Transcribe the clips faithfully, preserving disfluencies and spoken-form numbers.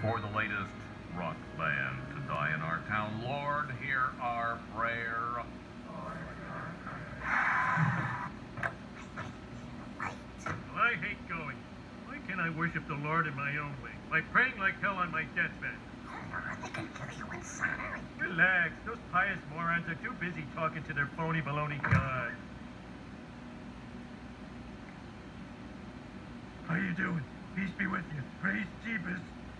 for the latest rock band to die in our town. Lord, hear our prayer. Well, I hate going. Why can't I worship the Lord in my own way? By praying like hell on my deathbed. They can kill you inside. Relax. Those pious morons are too busy talking to their phony baloney God. How you doing? Peace be with you. Praise Jeebus.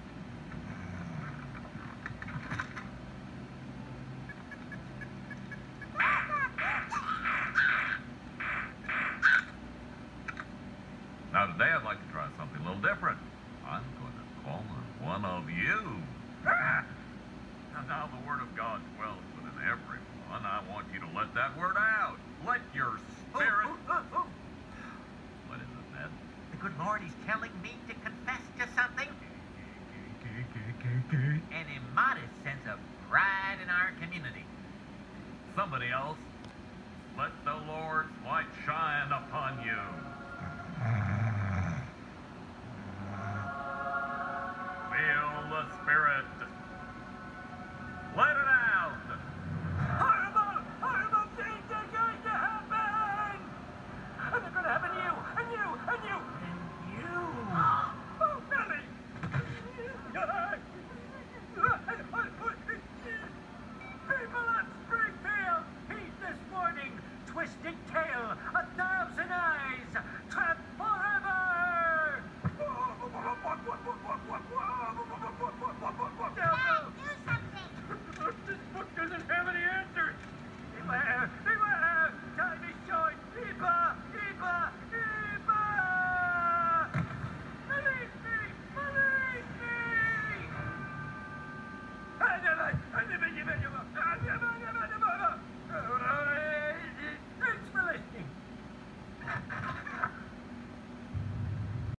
Now today I'd like to try something a little different. I'm going to call on one of you. Now, now the word of God dwells within everyone. I want you to let that word out. Let your spirit... Ooh, ooh, ooh, ooh. What is it, Ned? The good Lord is telling me to confess to something. An immodest sense of pride in our community. Somebody else. Let the Lord's light shine upon you.